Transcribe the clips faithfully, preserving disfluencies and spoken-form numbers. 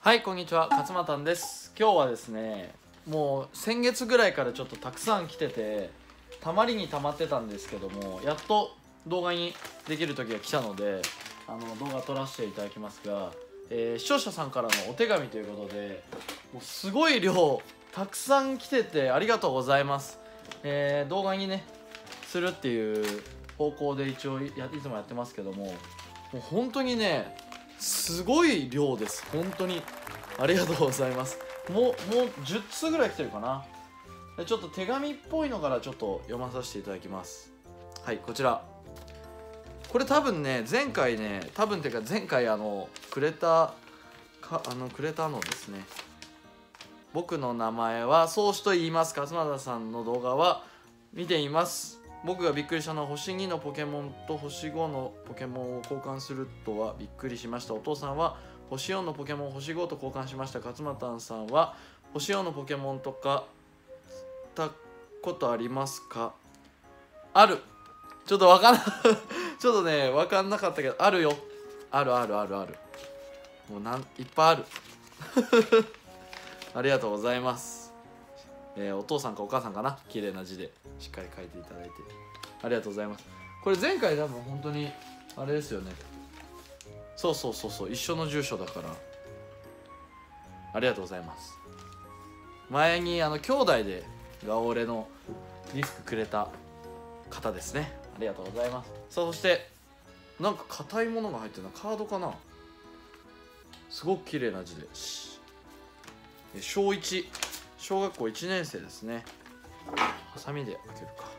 はい、こんにちは、勝俣です。今日はですね、もう先月ぐらいからちょっとたくさん来てて、たまりにたまってたんですけども、やっと動画にできる時が来たので、あの動画撮らせていただきますが、えー、視聴者さんからのお手紙ということで、もうすごい量たくさん来ててありがとうございます。えー、動画にねするっていう方向で一応やいつもやってますけども、もう本当にねすごい量です。本当にありがとうございます。もうもうじゅっつうぐらい来てるかな。でちょっと手紙っぽいのからちょっと読まさせていただきます。はい、こちら。これ多分ね前回ね多分っていうか前回あのくれたかあのくれたのですね。僕の名前は宗師と言います。勝俣さんの動画は見ています。僕がびっくりしたのは星にのポケモンと星ごのポケモンを交換するとはびっくりしました。お父さんは星よんのポケモンを星ごと交換しました。勝俣さんは星よんのポケモンとかたことありますか？ある。ちょっとわかんないちょっとねわかんなかったけどあるよ。あるあるあるある。もうなんいっぱいあるありがとうございます。えー、お父さんかお母さんかな、綺麗な字でしっかり書いていただいてありがとうございます。これ前回多分本当にあれですよね。そうそうそうそう、一緒の住所だからありがとうございます。前にあの兄弟でガオレのディスクくれた方ですね。ありがとうございます。さあそしてなんか硬いものが入ってるな。カードかな。すごく綺麗な字で小いち小学校いちねん生ですね。ハサミで開けるか。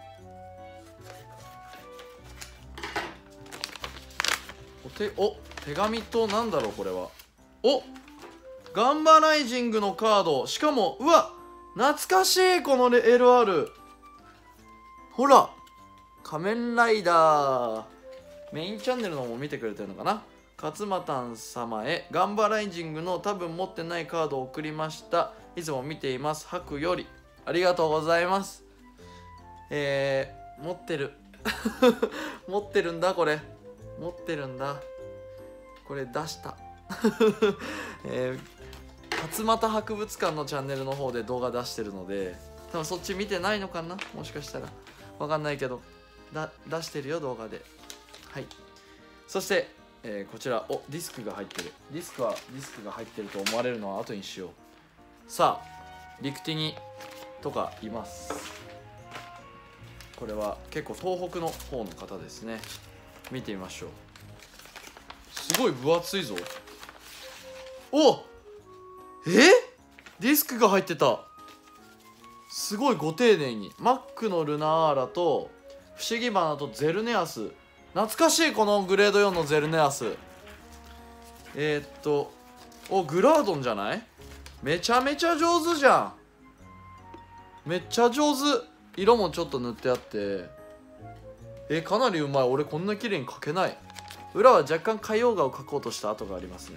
お手お手紙となんだろうこれは。おガンバライジングのカード。しかもうわ懐かしいこの エルアール。ほら仮面ライダーメインチャンネルの方も見てくれてるのかな。勝俣様へガンバライジングの多分持ってないカードを送りました。いつも見ています。白より。ありがとうございます。えー、持ってる持ってるんだこれ。持ってるんだこれ出したえー、勝俣博物館のチャンネルの方で動画出してるので多分そっち見てないのかな、もしかしたらわかんないけどだ出してるよ動画で。はい。そして、えー、こちらおディスクが入ってる。ディスクはディスクが入ってると思われるのは後にしよう。さあリクティニとかいます。これは結構東北の方の方ですね。見てみましょう。すごい分厚いぞ。おえディスクが入ってた。すごいご丁寧に。マックのルナーラと不思議花とゼルネアス。懐かしいこのグレードよんのゼルネアス。えー、っとおグラードンじゃない。めちゃめちゃ上手じゃん。めっちゃ上手。色もちょっと塗ってあってえかなりうまい。俺こんな綺麗に描けない。裏は若干海洋画を描こうとした跡がありますね。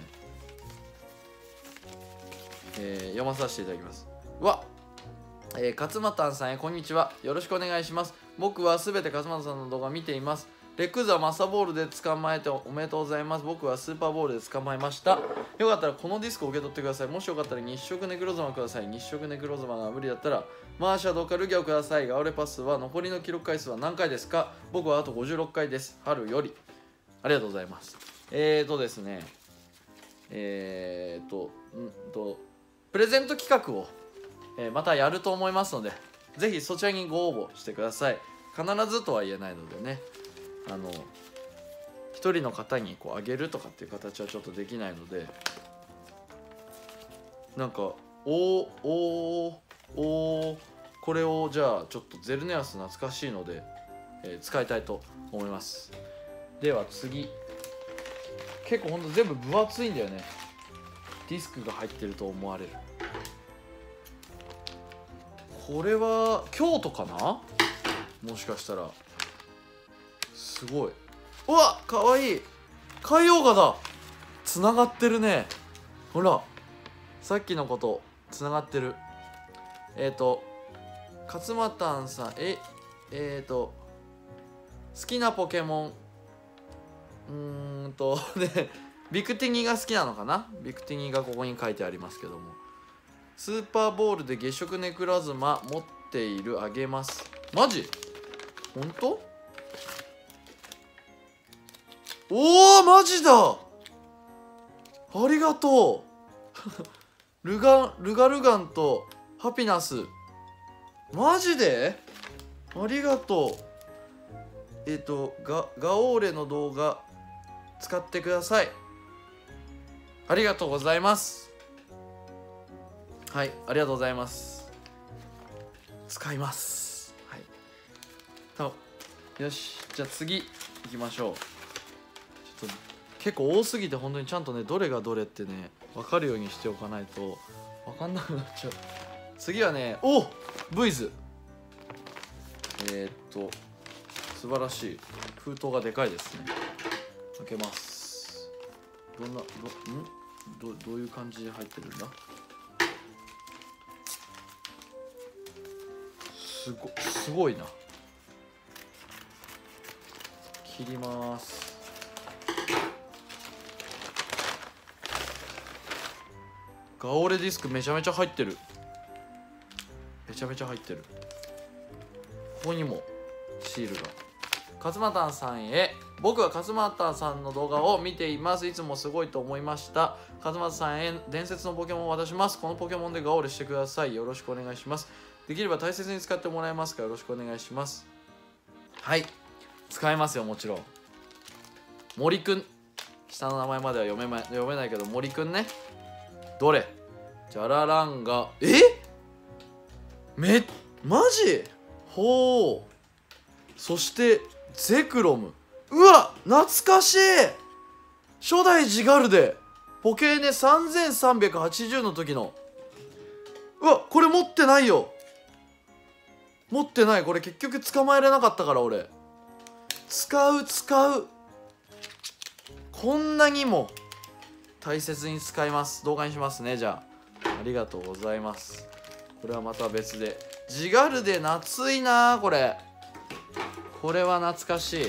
えー、読まさせていただきます。うわえー、勝俣さんへこんにちは。よろしくお願いします。僕はすべて勝俣さんの動画を見ています。レクザマサボールで捕まえておめでとうございます。僕はスーパーボールで捕まえました。よかったらこのディスクを受け取ってください。もしよかったら日食ネクロザマください。日食ネクロザマが無理だったらマーシャドかルギャをください。ガオレパスは残りの記録回数は何回ですか？僕はあとごじゅうろっかいです。春より。ありがとうございます。えーとですねえーとんとプレゼント企画を、えー、またやると思いますのでぜひそちらにご応募してください。必ずとは言えないのでね、あの一人の方にこうあげるとかっていう形はちょっとできないので、なんかおーおーおーこれをじゃあちょっとゼルネアス懐かしいので、えー、使いたいと思います。では次、結構ほんと全部分厚いんだよね。ディスクが入ってると思われる。これは京都かな、もしかしたら。すごい。うわかわいい。海洋画だ。つながってるね。ほらさっきのことつながってる。えっ、ー、と勝俣さんええっ、ー、と好きなポケモンうーんとねビクティニが好きなのかな。ビクティニがここに書いてありますけども、スーパーボールで月食ネクラズマ持っているあげます。マジ本当？おおマジだ、ありがとうルガンルガルガンとハピナス、マジでありがとう。えっ、ー、とガガオーレの動画使ってください。ありがとうございます。はい、ありがとうございます。使います。はい。とよし、じゃあ次行きましょう。ちょっと結構多すぎて本当にちゃんとねどれがどれってね分かるようにしておかないと分かんなくなっちゃう。次はね、おブイズ。えー、っと素晴らしい。封筒がでかいですね。開けます。どんなどんどどういう感じで入ってるんだ。すごすごいな。切ります。ガオレディスクめちゃめちゃ入ってる。めちゃめちゃ入ってる。ここにもシールが。勝俣さんへ、僕は勝俣さんの動画を見ています。いつもすごいと思いました。勝俣さんへ伝説のポケモンを渡します。このポケモンでガオレしてください。よろしくお願いします。できれば大切に使ってもらえますか。よろしくお願いします。はい、使えますよ、もちろん。森くん、下の名前までは読めま、読めないけど森くんね。どれジャラランガ、えめマジほう。そしてゼクロム、うわ懐かしい。初代ジガルデポケーネさんぜんさんびゃくはちじゅうの時の。うわこれ持ってないよ、持ってない。これ結局捕まえれなかったから俺。使う使う、こんなにも大切に使います。動画にしますね。じゃあありがとうございます。これはまた別で。ジガルデ夏いなこれ。これは懐かしい。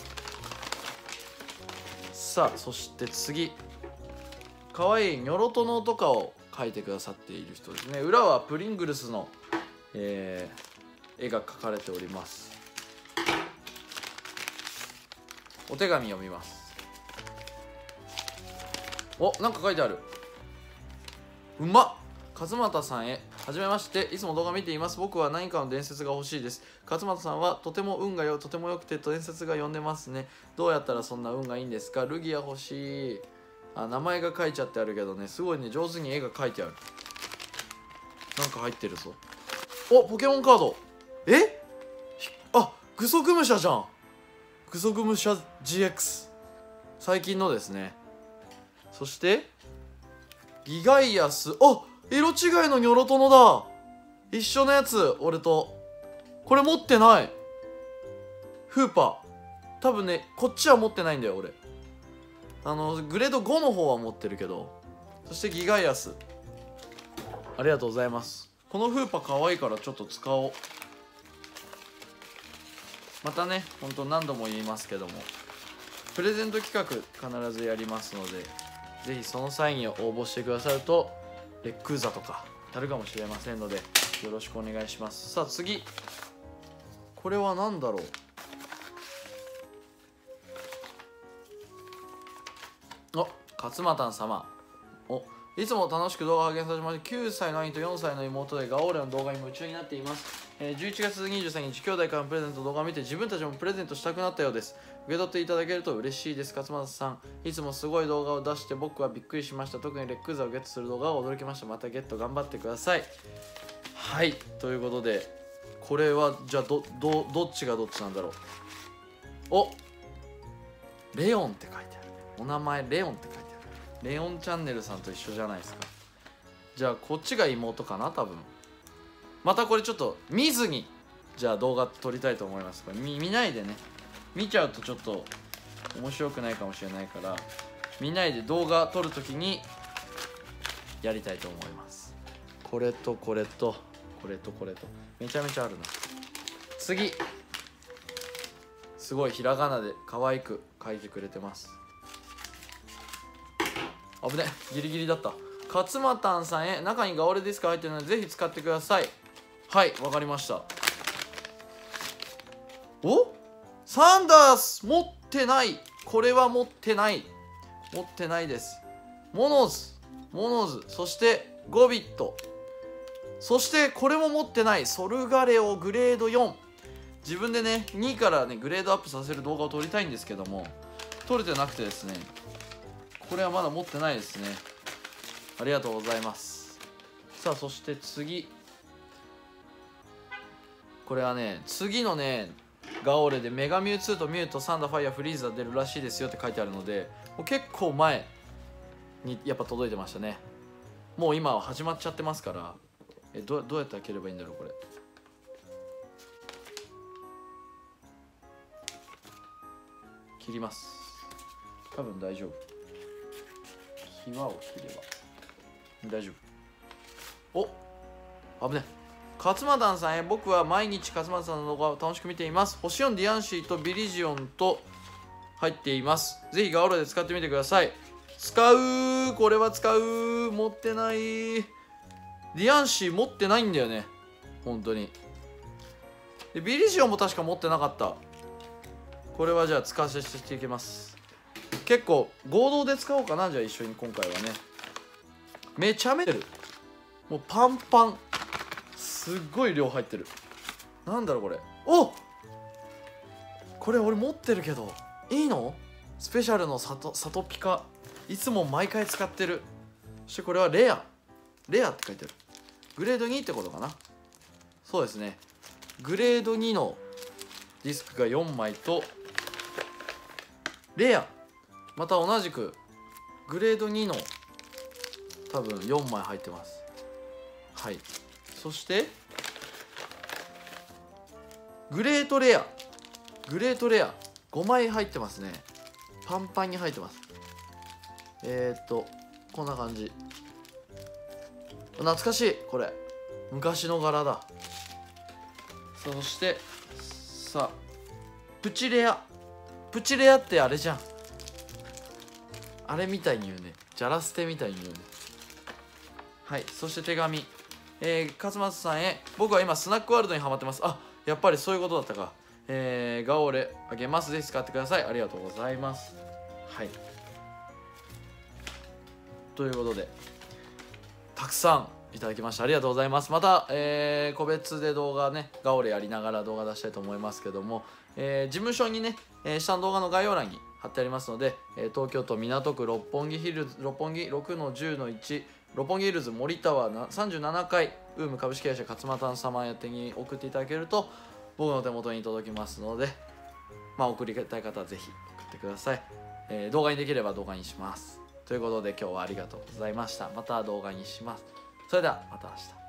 さあそして次、かわいいニョロトノとかを描いてくださっている人ですね。裏はプリングルスの、えー、絵が描かれております。お手紙読みます。お、なんか書いてある。うまっ。勝俣さんへ、はじめまして、いつも動画見ています。僕は何かの伝説が欲しいです。勝俣さんはとても運がよとても良くて伝説が呼んでますね。どうやったらそんな運がいいんですか。ルギア欲しい。あ、名前が書いちゃってあるけどね、すごいね、上手に絵が描いてある。なんか入ってるぞ。お、ポケモンカード。えあ、グソグムシャじゃん。グソグムシャ ジーエックス、 最近のですね。そしてギガイアス、あ、色違いのニョロトノだ。一緒のやつ、俺と。これ持ってない。フーパー多分ね、こっちは持ってないんだよ俺。あのグレードごの方は持ってるけど。そしてギガイアス、ありがとうございます。このフーパーかわいいからちょっと使おう。またね、ほんと何度も言いますけども、プレゼント企画必ずやりますので、ぜひその際に応募してくださるとレックーザとかなるかもしれませんので、よろしくお願いします。さあ次、これは何だろう。お、勝俣様、お、いつも楽しく動画を拝見させてもらって、きゅうさいの兄とよんさいの妹でガオーレの動画に夢中になっています。えー、じゅういちがつにじゅうさんにち、兄弟からのプレゼント動画を見て自分たちもプレゼントしたくなったようです。受け取っていただけると嬉しいです。勝俣さん、いつもすごい動画を出して僕はびっくりしました。特にレックーザをゲットする動画は驚きました。またゲット頑張ってください。はい、ということで、これはじゃあ ど, ど, どっちがどっちなんだろう。お、レオンって書いてあるね。お名前レオンって書いてある。レオンチャンネルさんと一緒じゃないですか。じゃあこっちが妹かな多分。またこれちょっと見ずにじゃあ動画撮りたいと思います。これ 見, 見ないでね、見ちゃうとちょっと面白くないかもしれないから、見ないで動画撮るときにやりたいと思います。これとこれとこれとこれとめちゃめちゃあるな。次、すごいひらがなで可愛く書いてくれてます。 危ね、ギリギリだった。勝間たんさんへ、中にガオレディスク入ってるのでぜひ使ってください。はい、わかりました。お、サンダース持ってない。これは持ってない持ってないです。モノズモノズそしてゴビット、そしてこれも持ってない。ソルガレオグレードよん。自分でねにいからねグレードアップさせる動画を撮りたいんですけども、撮れてなくてですね、これはまだ持ってないですね。ありがとうございます。さあそして次、これはね次のねガオレでメガミュウツーとミュウとサンダーファイアフリーザ出るらしいですよって書いてあるので、もう結構前にやっぱ届いてましたね。もう今は始まっちゃってますから、えどどうやって開ければいいんだろうこれ。切ります。多分大丈夫。際を切れば大丈夫。お、危ね。勝間団さんへ、僕は毎日勝間さんの動画を楽しく見ています。星よんディアンシーとビリジオンと入っています。ぜひガオロで使ってみてください。使う、これは使う。持ってない。ディアンシー持ってないんだよね本当に。でビリジオンも確か持ってなかった。これはじゃあ使わせていきます。結構合同で使おうかな。じゃあ一緒に今回はね。めちゃめちゃる、もうパンパン、すっごい量入ってる。なんだろうこれ。お、これ俺持ってるけどいいの？スペシャルのサトサトピカ、いつも毎回使ってる。そしてこれはレアレアって書いてある。グレードにってことかな。そうですね、グレードにのディスクがよんまいとレアまた同じくグレードにの多分よんまい入ってます。はい、そしてグレートレアグレートレアごまい入ってますね。パンパンに入ってます。えー、っとこんな感じ。懐かしい、これ昔の柄だ。そしてさあプチレアプチレアってあれじゃん、あれみたいに言うね、ジャラステみたいに言うね。はい、そして手紙、えー、勝松さんへ、僕は今スナックワールドにハマってます。あ、やっぱりそういうことだったか。えー、ガオレあげます。ぜひ使ってください。ありがとうございます。はい、ということでたくさんいただきましたありがとうございます。また、えー、個別で動画ねガオレやりながら動画出したいと思いますけども、えー、事務所にね、えー、下の動画の概要欄に貼ってありますので、えー、東京都港区六本木ヒルズ六本木 ろくのじゅうのいち 六本木ヒルズ森タワーさんじゅうななかいウーム株式会社勝間丹様宛てに送っていただけると僕の手元に届きますので、まあ送りたい方はぜひ送ってください。えー、動画にできれば動画にします。ということで今日はありがとうございました。また動画にします。それではまた明日。